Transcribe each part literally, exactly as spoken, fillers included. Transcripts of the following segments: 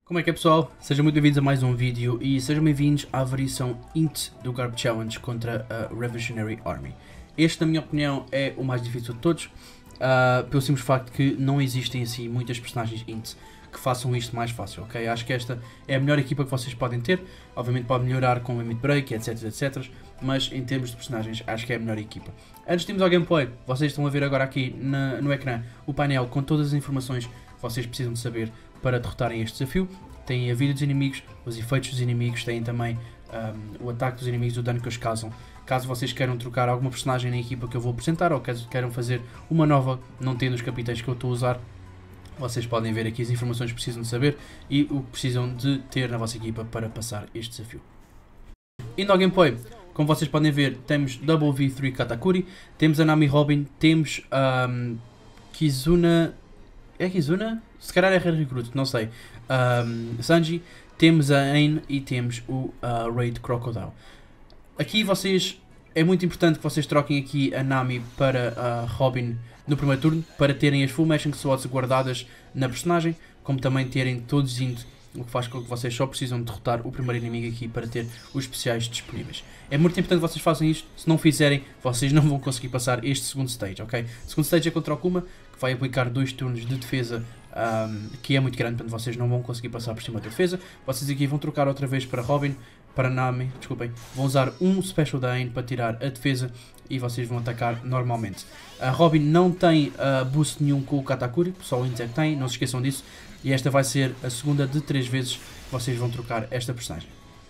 Como é que é, pessoal? Sejam muito bem-vindos a mais um vídeo e sejam bem-vindos à variação Int do Garb Challenge contra a Revolutionary Army. Este, na minha opinião, é o mais difícil de todos, uh, pelo simples facto que não existem assim muitas personagens Int que façam isto mais fácil, ok? Acho que esta é a melhor equipa que vocês podem ter, obviamente pode melhorar com o Limit Break, etc, etc, mas em termos de personagens acho que é a melhor equipa. Antes de irmos ao gameplay, vocês estão a ver agora aqui na, no ecrã o painel com todas as informações que vocês precisam de saber para derrotarem este desafio. Têm a vida dos inimigos, os efeitos dos inimigos, têm também um, o ataque dos inimigos, o dano que eles causam. Caso vocês queiram trocar alguma personagem na equipa que eu vou apresentar, ou caso queiram fazer uma nova, não tendo os capitães que eu estou a usar, vocês podem ver aqui as informações que precisam de saber e o que precisam de ter na vossa equipa para passar este desafio. Indo ao gameplay, como vocês podem ver, temos Double V três Katakuri, temos a Nami Robin, temos um, Kizuna... É Kizuna? Se calhar é Recruit, não sei. Um, Sanji, temos a Ain e temos o uh, Raid Crocodile. Aqui vocês, é muito importante que vocês troquem aqui a Nami para a Robin no primeiro turno, para terem as Full Matching Slots guardadas na personagem, como também terem todos indo, o que faz com que vocês só precisam derrotar o primeiro inimigo aqui para ter os especiais disponíveis. É muito importante que vocês façam isto, se não fizerem, vocês não vão conseguir passar este segundo stage, ok? O segundo stage é contra o Kuma, que vai aplicar dois turnos de defesa, um, que é muito grande, portanto vocês não vão conseguir passar por cima da defesa. Vocês aqui vão trocar outra vez para Robin, para Nami, desculpem, vão usar um Special da Ain para tirar a defesa e vocês vão atacar normalmente. A Robin não tem uh, boost nenhum com o Katakuri, só o Int é que tem, não se esqueçam disso. E esta vai ser a segunda de três vezes que vocês vão trocar esta personagem.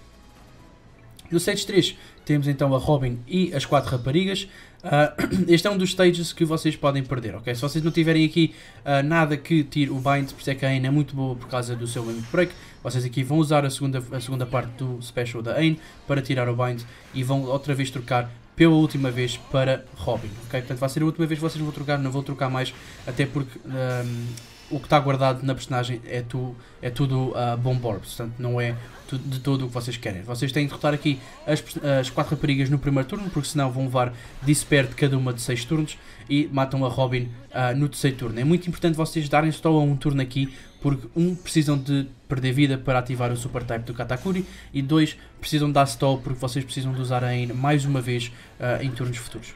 No stage três temos então a Robin e as quatro raparigas. Uh, este é um dos stages que vocês podem perder, ok? Se vocês não tiverem aqui uh, nada que tire o bind, por isso é que a Ain é muito boa por causa do seu Limit Break. Vocês aqui vão usar a segunda, a segunda parte do Special da Ain para tirar o bind e vão outra vez trocar pela última vez para Robin, ok? Portanto vai ser a última vez que vocês vão trocar, não vão trocar mais, até porque um, o que está guardado na personagem é, tu, é tudo uh, Bomb Orbs, portanto não é de todo o que vocês querem. Vocês têm de derrotar aqui as, as quatro raparigas no primeiro turno, porque senão vão levar Despair de cada uma de seis turnos e matam a Robin uh, no terceiro turno. É muito importante vocês darem só a um turno aqui, porque um, precisam de perder vida para ativar o Super Type do Katakuri e dois, precisam dar stall porque vocês precisam de usar a Ain mais uma vez uh, em turnos futuros.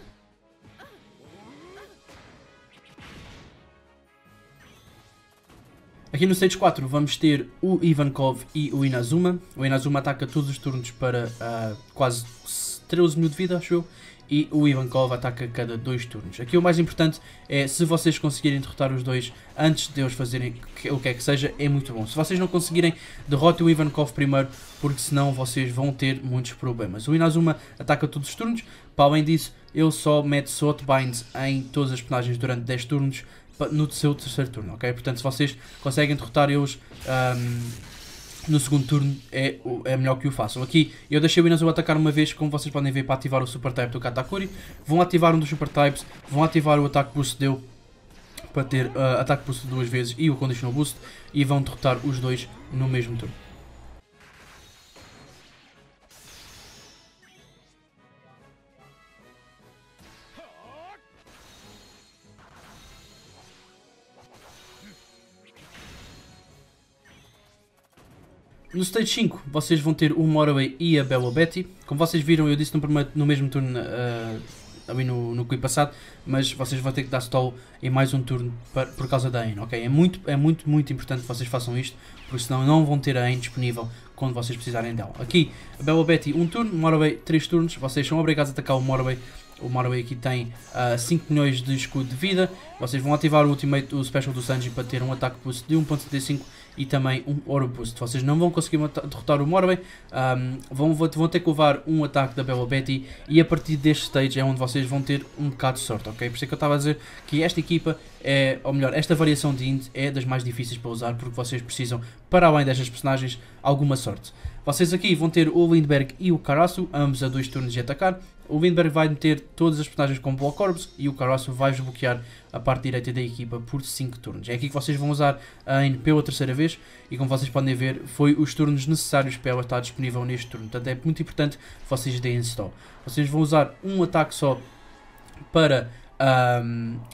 Aqui no stage quatro vamos ter o Ivankov e o Inazuma. O Inazuma ataca todos os turnos para uh, quase treze mil de vida, acho eu. E o Ivankov ataca cada dois turnos. Aqui o mais importante é, se vocês conseguirem derrotar os dois antes de eles fazerem o que é que seja, é muito bom. Se vocês não conseguirem, derrotem o Ivankov primeiro, porque senão vocês vão ter muitos problemas. O Inazuma ataca todos os turnos. Para além disso, ele só mete Sword Binds em todas as personagens durante dez turnos, no seu terceiro turno, ok? Portanto, se vocês conseguem derrotar eles um, no segundo turno, é, é melhor que o façam. Aqui, eu deixei o Inazuma atacar uma vez, como vocês podem ver, para ativar o Super Type do Katakuri. Vão ativar um dos Super Types, vão ativar o Ataque Boost dele, para ter uh, Ataque Boost duas vezes e o Conditional Boost, e vão derrotar os dois no mesmo turno. No stage cinco, vocês vão ter o Morway e a Bella Betty. Como vocês viram, eu disse no, primeiro, no mesmo turno, uh, ali no, no clipe passado, mas vocês vão ter que dar stall em mais um turno para, por causa da Ain, ok? É muito, é muito, muito importante que vocês façam isto, porque senão não vão ter a Ain disponível quando vocês precisarem dela. Aqui, a Bella Betty um turno, o Morway três turnos, vocês são obrigados a atacar o Morway. O Morway aqui tem uh, cinco milhões de escudo de vida. Vocês vão ativar o Ultimate, o Special do Sanji para ter um ataque boost de um ponto setenta e cinco e também um Oro Boost. Vocês não vão conseguir derrotar o Morway, um, vão, vão ter que levar um ataque da Bella Betty e a partir deste stage é onde vocês vão ter um bocado de sorte, ok? Por isso é que eu estava a dizer que esta equipa, é, ou melhor, esta variação de Int é das mais difíceis para usar, porque vocês precisam, para além destas personagens, alguma sorte. Vocês aqui vão ter o Lindbergh e o Karasu, ambos a dois turnos de atacar. O Lindbergh vai meter todas as personagens com Block Orbs e o Karasu vai desbloquear a parte direita da equipa por cinco turnos. É aqui que vocês vão usar a Ain pela terceira vez e, como vocês podem ver, foi os turnos necessários para ela estar disponível neste turno. Portanto, é muito importante que vocês deem stall. Vocês vão usar um ataque só para um,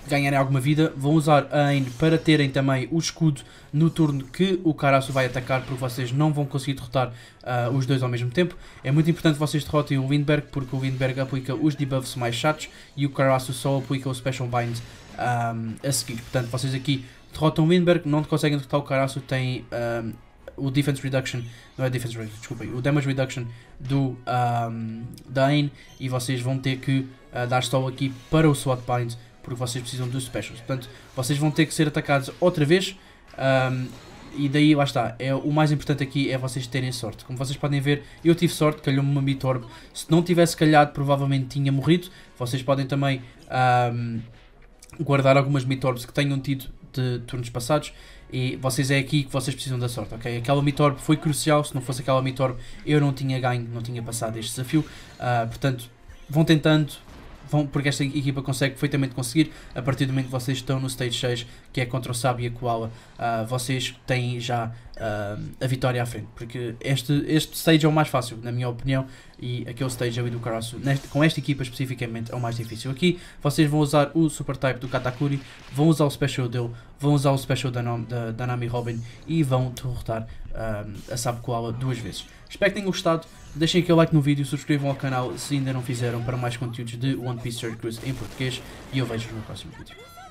ganharem alguma vida, vão usar a Ain para terem também o escudo no turno que o Karasu vai atacar, porque vocês não vão conseguir derrotar uh, os dois ao mesmo tempo. É muito importante que vocês derrotem o Lindbergh, porque o Lindbergh aplica os debuffs mais chatos e o Karasu só aplica o Special Bind um, a seguir. Portanto, vocês aqui derrotam o Lindbergh, não conseguem derrotar o Karasu, tem um, o Defense Reduction, não é Defense Reduction, desculpem, o Damage Reduction do, um, da Ain, e vocês vão ter que uh, dar só aqui para o SWAT Bind, porque vocês precisam dos specials. Portanto, vocês vão ter que ser atacados outra vez, um, e daí lá está. É, o mais importante aqui é vocês terem sorte. Como vocês podem ver, eu tive sorte, calhou-me uma Meteorb. Se não tivesse calhado, provavelmente tinha morrido. Vocês podem também um, guardar algumas Meteorbs que tenham tido de turnos passados, e vocês é aqui que vocês precisam da sorte, ok? Aquela Meteorb foi crucial, se não fosse aquela Meteorb eu não tinha ganho, não tinha passado este desafio, uh, portanto, vão tentando, vão, porque esta equipa consegue perfeitamente conseguir. A partir do momento que vocês estão no Stage seis, que é contra o Sabi e a Koala, uh, vocês têm já uh, a vitória à frente, porque este, este Stage é o mais fácil, na minha opinião, e aquele Stage ali do Karasu, neste, com esta equipa especificamente, é o mais difícil. Aqui vocês vão usar o Super Type do Katakuri, vão usar o Special dele, vão usar o Special da, da, da Nami Robin e vão derrotar uh, a Sabi Koala duas vezes. Espero que tenham gostado, deixem aqui o like no vídeo, subscrevam ao canal se ainda não fizeram, para mais conteúdos de One Piece Third Cruise em português, e eu vejo-vos no próximo vídeo.